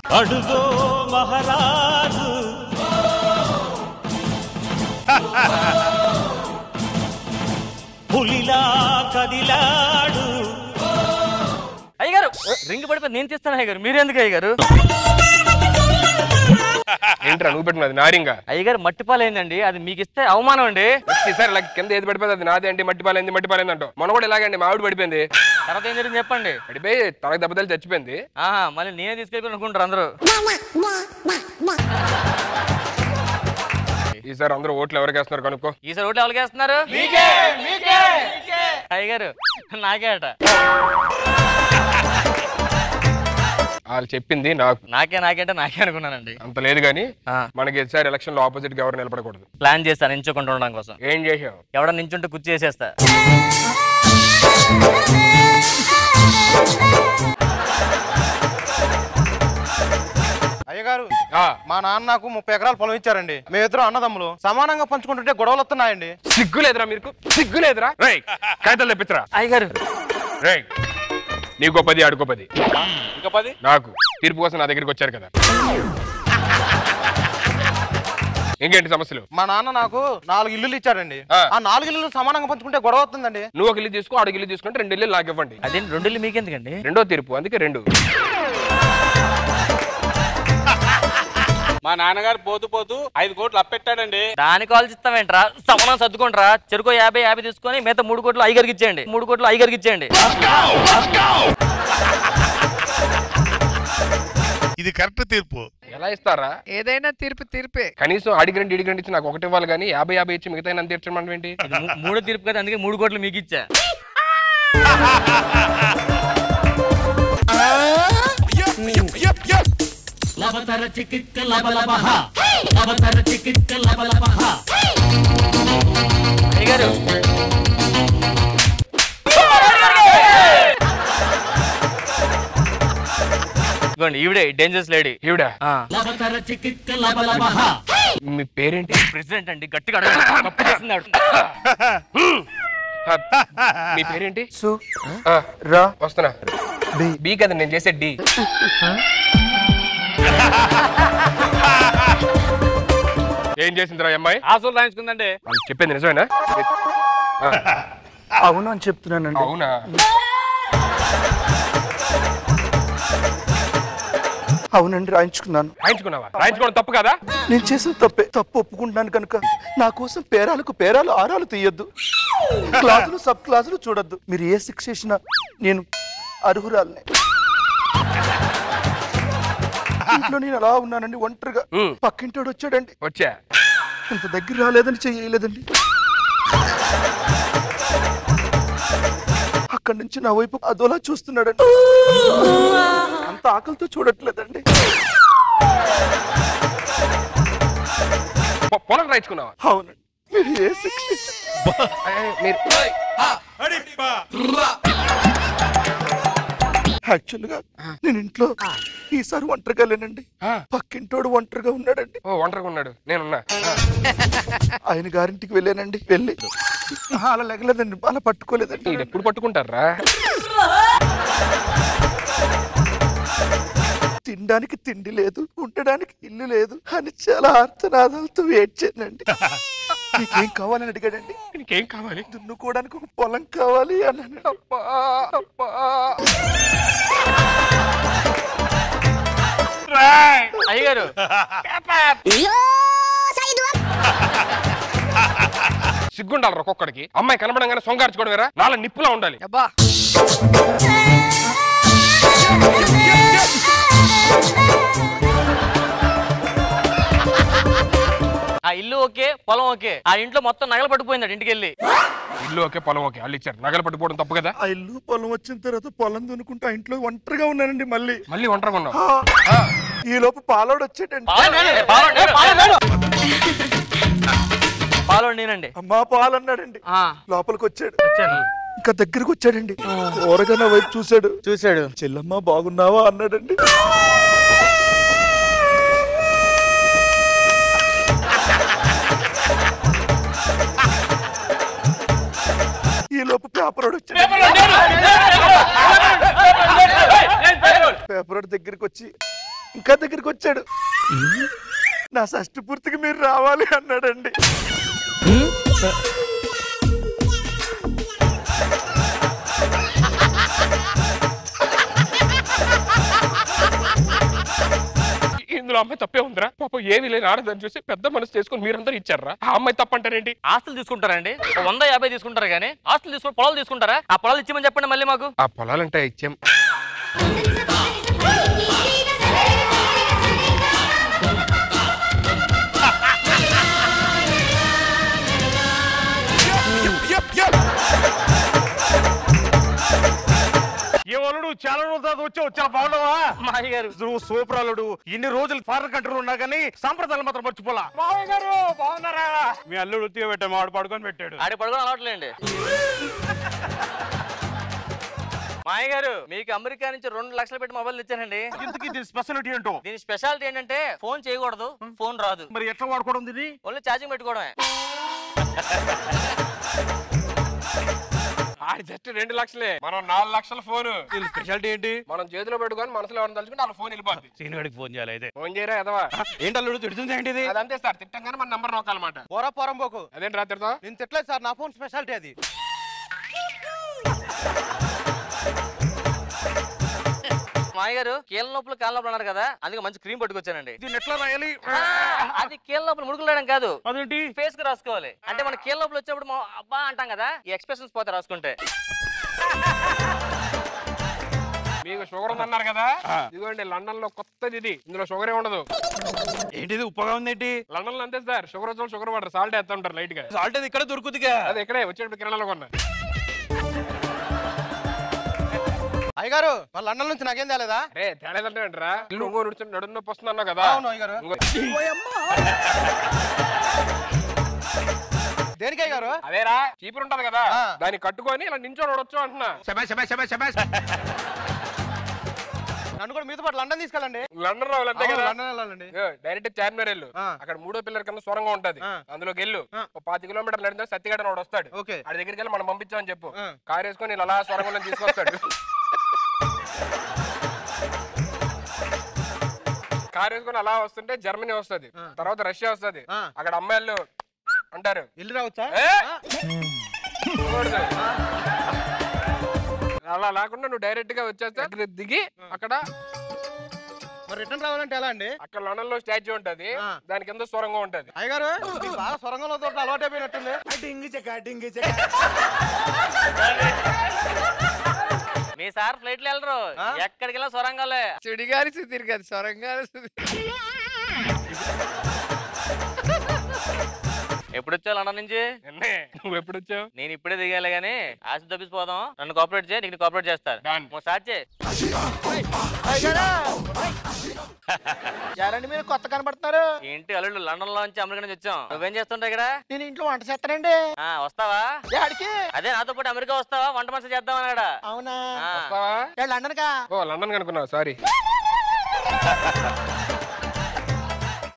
అడుగో మహారాజు పులిలా కదిలాడు. అయ్యగారు రింగ్ పడిపోయి నేను తీస్తాను అయ్యగారు, మీరెందుకు అయ్యగారు? ఏంట్రా నువ్వు పెట్టినది నారింగా? అయ్యగారు మట్టిపాలైందండి, అది మీకు ఇస్తే అవమానం అండి. ఈసారి ఇలా కింద ఏది పడిపోయింది అది నాదే అండి. మట్టిపాలైంది అంటూ మొన్న కూడా ఇలాగండి మావిడి పడిపోయింది. తర్వాత ఏం జరిగింది చెప్పండి. పడిపోయి తనకు దెబ్బతలు చచ్చిపోయింది. మళ్ళీ నేనే తీసుకెళ్ళి అనుకుంటారు అందరూ. ఈసారి అందరూ ఓట్లు ఎవరికి వేస్తున్నారు కనుక్కో. ఈసారి ఓట్లు ఎవరికి వేస్తున్నారు? అయ్యగారు నాకే అట. వాళ్ళు చెప్పింది నాకు. నాకే అనుకున్నానండి. అంత లేదు గానీ మనకి ఈసారి ఎలక్షన్ లో ఆపోజిట్ గా ఎవరు నిలబడకూడదు. ప్లాన్ చేస్తాను నించోకుండా ఉండడం కోసం. ఏం చేసావు? ఎవడ నించుంటే కుర్చీ చేసేస్తా. అయ్యగారు మా నాన్న నాకు 30 ఎకరాల పొలం ఇచ్చారండి. మేమిద్దరం అన్నదమ్ములు సమానంగా పంచుకుంటుంటే గొడవలు వస్తున్నాయండి. సిగ్గులేదురా మీకు? సిగ్గులేదురా? రేయ్ కాగితాలు తెప్పించరా. అయ్యగారు రేయ్ నీకో 10 ఆడుకో 10. ఇంకా 10 నాకు తీర్పు కోసం నా దగ్గరికి వచ్చారు కదా. ఇంకేంటి సమస్యలు? మా నాన్న నాకు 4 ఇల్లులు ఇచ్చాడండి. ఆ 4 ఇల్లులు సమానంగా పంచుకుంటే గొడవ అవుతుందండి. నువ్వు ఒక ఇల్లు తీసుకో, ఆడికి ఇల్లు తీసుకుంటే 2 ఇల్లు నాకు ఇవ్వండి. అదే 2 ఇల్లు మీకెందుకండి? రెండో తీర్పు అందుకే 2. మా నాన్నగారు పోతూ 5 కోట్లు అప్పెట్టాడండి. దానికి ఆలోచిస్తామేంట్రా? సమానం సర్దుకుంటారా. చెరుకో 50 తీసుకొని మిగతా 3 కోట్లు అయ్యగారికి ఇచ్చేయండి. 3 కోట్లు అయ్యగారికి ఇచ్చేయండి. ఇది కరెక్ట్ తీర్పు. ఎలా ఇస్తారా? ఏదైనా తీర్పే. కనీసం అడిగి 2 ఇచ్చి నాకు 1 ఇవ్వాలి కానీ 50 ఇచ్చి మిగతా నన్ను తీర్చడం ఏంటి? 3 తీర్పు కదా, అందుకే 3 కోట్లు మీకు ఇచ్చా. లబతర చికిక్క లబలబహ లబతర చికిక్క లబలబహ. అయ్యగారు ఈవిడే డేంజరస్ లేడీ. ఈవిడ లబతర చికిక్క లబలబహ. మీ పేరేంటి? ప్రెసిడెంట్ అండి, గట్టిగా అడగండి. తప్పు చేస్తున్నాడు. మీ పేరేంటి? రా వస్తున్నా. బి కదా నేను చేసే డి. ఏం చేసిందిరా అమ్మాయి? ఆశలు రాయించుకుందండి. చెప్పింది నిజమేనా? అవును అని చెప్తున్నానండి. అవునా? అవునండి రాయించుకున్నాను. రాయించుకున్నావా? రాయించుకోవడం తప్పు కదా? నేను చేసిన తప్పు ఒప్పుకుంటున్నాను కనుక నా కోసం పేరాలు ఆరాలు తీయొద్దు. క్లాసులు సబ్ క్లాసులు చూడొద్దు. మీరు ఏ శిక్ష చేసినా నేను అర్హురాలనే. ఇంట్లో నేను అలా ఉన్నానండి ఒంటరిగా. పక్కింటోడు వచ్చాడండి. వచ్చా ఇంత దగ్గర రాలేదని చెయ్యలేదండి. అక్కడి నుంచి నా వైపు అదోలా చూస్తున్నాడండి. అంత ఆకలితో చూడట్లేదండి. పొలం రాయించుకున్నావా? అవునండి. మీరు ఏ శిక్ష యాక్చువల్గా నేను ఇంట్లో ఈసారి ఒంటరిగా లేనండి. పక్కింటోడు ఒంటరిగా ఉన్నాడండి. ఒంటరిగా ఉన్నాడు, నేనున్నా. ఆయన గారింటికి వెళ్ళానండి. వెళ్ళి అలా లెగలేదండి, అలా పట్టుకోలేదండి. ఎప్పుడు పట్టుకుంటారా? తినడానికి తిండి లేదు, ఉండడానికి ఇల్లు లేదు అని చాలా ఆర్తనాదాలతో ఏడ్చానండి. నీకేం కావాలని అడిగాడండి. నీకేం కావాలి? దున్నుకోవడానికి ఒక పొలం కావాలి అన్నాను. అయ్యగారు సిగ్గుండాలి ఒక్కొక్కడికి. అమ్మాయి కనబడంగానే సొంగార్చుకోవడం వేరా, నాలో నిప్పులా ఉండాలి. ఆ ఇల్లు ఓకే, పొలం ఓకే. ఆ ఇంట్లో మొత్తం నగలు పట్టుకుపోయింది ఇంటికి వెళ్ళి. ఇల్లు ఓకే, పొలం ఓకే, వాళ్ళు ఇచ్చారు. నగలు పట్టుకోవడం తప్పు కదా? ఆ ఇల్లు పొలం వచ్చిన తర్వాత పొలం దున్నుకుంటూ ఆ ఇంట్లో ఒంటరిగా ఉన్నానండి. మళ్ళీ ఒంటరిగా ఉన్నావు. ఈ లోపు పాలోడు వచ్చాడండి. పాలోడు నేనండి. అమ్మా పాలు అన్నాడండి. లోపలికి వచ్చాడు. ఇంకా దగ్గరకు వచ్చాడండి. ఓరగా నా వైపు చూశాడు. చెల్లమ్మ బాగున్నావా అన్నాడండి. ఈ లోపు పేపరోడు వచ్చాడు. పేపరోడు దగ్గరికి వచ్చి ఇంకా దగ్గరికి వచ్చాడు. నా షష్టి పూర్తికి మీరు రావాలి అన్నాడండి. ఇందులో అమ్మాయి తప్పే ఉందిరా. పాపం ఏమి లేని ఆడదని చూసి పెద్ద మనసు చేసుకుని మీరందరూ ఇచ్చారా? ఆ అమ్మాయి తప్పంటారేంటి? ఆస్తులు తీసుకుంటారండి 150 తీసుకుంటారు కానీ ఆస్తులు తీసుకుని పొలాలు తీసుకుంటారా? ఆ పొలాలు ఇచ్చామని చెప్పండి మళ్ళీ మాకు. ఆ పొలాలంటే ఇచ్చాం. ఏమలుడు చాలా రోజులు వచ్చావు, చాలా బాగున్నావా? మాయ గారు నువ్వు సూపర్ అల్లుడు. ఇన్ని రోజులు ఫారెన్ కంట్రీలు ఉన్నా కానీ సాంప్రదాయాలు మాత్రం మర్చిపోలా. మావయ్య గారు బాగున్నారా? మీ అల్లుడు ఉత్తిగా పెట్టాము, ఆడు పడుకొని పెట్టాడు. ఆడి పడుకొని అలవాట్లేండి. మాయ గారు మీకు అమెరికా నుంచి 2 లక్షలు పెట్టి మొబైల్ ఇచ్చానండి. ఇంతకీ దీని స్పెషాలిటీ ఏంటో? దీని స్పెషాలిటీ ఏంటంటే ఫోన్ చేయకూడదు, ఫోన్ రాదు. మరి ఎట్లా వాడుకోవడం దీన్ని? ఓన్లీ ఛార్జింగ్ పెట్టుకోవడమే. ఆడి జస్ట్ 2 లక్షలే, మనం 4 లక్షల ఫోన్. స్పెషాలిటీ ఏంటి? మనం చేతిలో పెట్టుకొని మనసులో ఎవరిని తలుచుకుంటే వాళ్ళ ఫోన్ వెళ్ళిపోద్ది. సీనివాడికి ఫోన్ చేయాలి అయితే. ఫోన్ చేయరా ఎదవా? ఏంటి అల్లుడు తిడుతుంది ఏంటిది? అదంతే సార్, తిట్టంగానే మన నంబర్ నొక్కాలన్నమాట. పోరా పోరం పోకు. అదేంటి రాత్రితో నేను తిట్టలేదు సార్, నా ఫోన్ స్పెషాలిటీ అది. మాయ గారు కీళ్ళ నొప్పులు కాళ్ళ నొప్పులు అన్నారు కదా, అందుకే మంచి క్రీమ్ పట్టుకొచ్చానండి. దీన్ని ఎట్లా రాయాలి? అది కీళ్ళ నొప్పులు ముడుకులేయడం కాదు, అదేంటి? ఫేస్ కి రాసుకోవాలి. అంటే మన కీళ్ళ నొప్పులు వచ్చేప్పుడు అబ్బా అంటాం కదా, ఈ ఎక్స్ప్రెషన్స్ పోతే రాసుకుంటే. మీకు షుగర్ ఉందన్నారు కదా, ఇదిగోండి లండన్ లో కొత్తది ఇది. ఇందులో షుగరే ఉండదు. ఏంటిది ఉప్పగా ఉంది ఏంటి? లండన్ లో అంతే సార్, షుగర్ వచ్చి షుగర్ వాటర్ సాల్ట్ వేస్తా ఉంటారు లైట్ గా. సాల్ట్ అది ఇక్కడ దొరుకుతుందిగా. అది ఇక్కడే వచ్చేటప్పుడు కిరణాలో కొన్నా. అయ్యగారు వాళ్ళ లండన్ నుంచి నాకేం తేలేదా? అరే తేలేదంటే ఏంట్రా, ఇల్లు ఇంకో నడుము నొప్పి వస్తుంది అన్నావు కదా. అవును అయ్యగారు. దేనికి అయ్యగారు? అదేరా చీపురు ఉంటది కదా, దాన్ని కట్టుకొని ఇలా నించోని నడవచ్చు అంటున్నా. నన్ను కూడా మీతో పాటు లండన్ తీసుకెళ్ళండి. లండన్ రావాలి అంతే కదా. లండన్ వెళ్ళాలండి. డైరెక్ట్ చార్మినార్ వెళ్ళు, అక్కడ 3వ పిల్లర్ కింద సొరంగం ఉంటది, అందులోకి వెళ్ళు. 5 కిలోమీటర్లు నడితే సత్తిగడ వాడు వస్తాడు. ఆడి దగ్గరికి వెళ్ళి మనం పంపించామని చెప్పు, కారు వేసుకొని ఇలా సొరంగంలో తీసుకొస్తాడు. కారు వేసుకొని అలా వస్తుంటే జర్మనీ వస్తుంది, తర్వాత రష్యా వస్తుంది. అక్కడ అమ్మాయిలు అంటారు ఇల్లు రావచ్చా? అలా లేకుండా నువ్వు డైరెక్ట్ గా వచ్చేస్తే దిగి అక్కడ రిటర్న్ రావాలంటే ఎలా అండి? అక్కడ లండన్ లో స్టాచ్యూ ఉంటది, దాని కింద సొరంగం ఉంటది. అయ్యగారు బాగా సొరంగంలో తోట అలవాటు అయిపోయినట్టుంది. మీ సార్ ఫ్లైట్ లో వెళ్ళరు, ఎక్కడికి వెళ్ళా సొరంగాలే. సుడిగాలి సుధీర్ గారు సొరంగాలి ఎప్పుడు వచ్చావు లండన్ నుంచి? నువ్వు ఎప్పుడు వచ్చావు? నేను ఇప్పుడే దిగాలి గానీ ఆశ తప్పిపోదాం. నన్ను కోఆపరేట్ చేయి, నీకు కోఆపరేట్ చేస్తారు. స్టార్ట్ చేయి. ఎవరండి మీరు కొత్త కనబడుతున్నారు? ఏంటి అల్లుడు లండన్ లో నుంచి అమెరికా నుంచి వచ్చాం. నువ్వేం చేస్తుంటావు ఇక్కడ? నేను ఇంట్లో వంట చేస్తానండి. వస్తావా? ఎక్కడికి? అదే నాతో పాటు అమెరికా వస్తావా? వంట మనిషి చేద్దాం అన్నాడా? అవునా? వస్తావా? లండన్ కా? ఓ లండన్ కనుకున్నావు, సారీ.